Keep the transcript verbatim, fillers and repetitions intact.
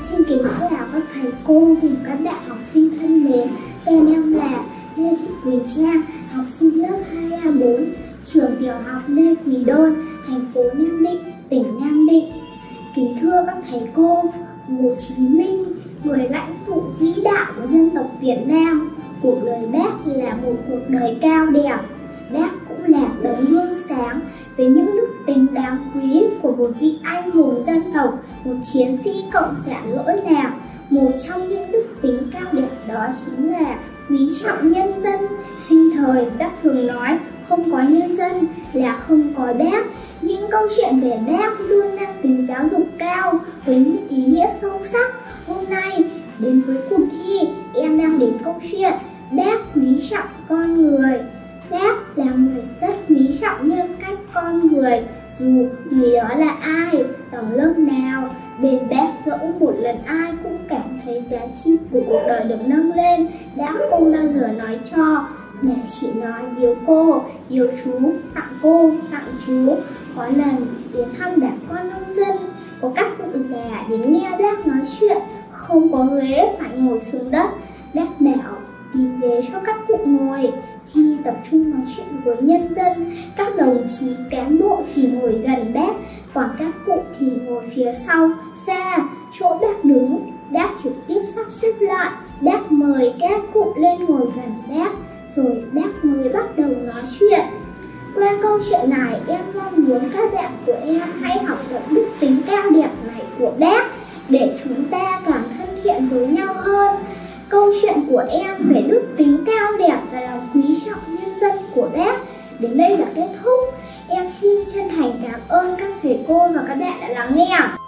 xin kính chào các thầy cô cùng các bạn học sinh thân mến. Tên em là Lê Thị Quỳnh Trang, học sinh lớp hai A bốn, trường tiểu học Lê Quỳ Đôn, thành phố Nam Định, tỉnh Nam Định. Kính thưa các thầy cô, Hồ Chí Minh, người lãnh tụ vĩ đại của dân tộc Việt Nam, cuộc đời Bác là một cuộc đời cao đẹp. Bác cũng là tấm gương sáng về những đức tính đáng quý của một vị anh hùng dân tộc, một chiến sĩ cộng sản lỗi lạc. Một trong những đức tính cao đẹp đó chính là quý trọng nhân dân. Sinh thời Bác thường nói không có nhân dân là không có Bác. Những câu chuyện về Bác luôn mang tính giáo dục cao với những ý nghĩa sâu sắc. Hôm nay đến với cuộc thi, em đang đến câu chuyện Bác quý trọng con người. Bác là người rất quý trọng nhân cách con người, dù người đó là ai, tầng lớp nào. Bên Bác dẫu một lần ai cũng cảm thấy giá trị của cuộc đời được nâng lên. Bác không bao giờ nói cho, mà chỉ nói yêu cô, yêu chú, tặng cô, tặng chú. Có lần đến thăm bà con nông dân, có các cụ già đến nghe Bác nói chuyện, không có ghế phải ngồi xuống đất. Bác bảo tìm ghế cho các cụ ngồi. Khi tập trung nói chuyện với nhân dân, các đồng chí cán bộ thì ngồi gần Bác, còn các cụ thì ngồi phía sau, xa, chỗ Bác đứng. Bác trực tiếp sắp xếp lại, Bác mời các cụ lên ngồi gần Bác, rồi Bác mới bắt đầu nói chuyện. Qua câu chuyện này, em mong muốn các bạn của em hãy học tập đức tính cao đẹp này của Bác, để chúng ta càng thân thiện với nhau hơn. Câu chuyện của em về đức tính cao đẹp và lòng quý trọng nhân dân của Bác đến đây là kết thúc. Em xin chân thành cảm ơn các thầy cô và các bạn đã lắng nghe.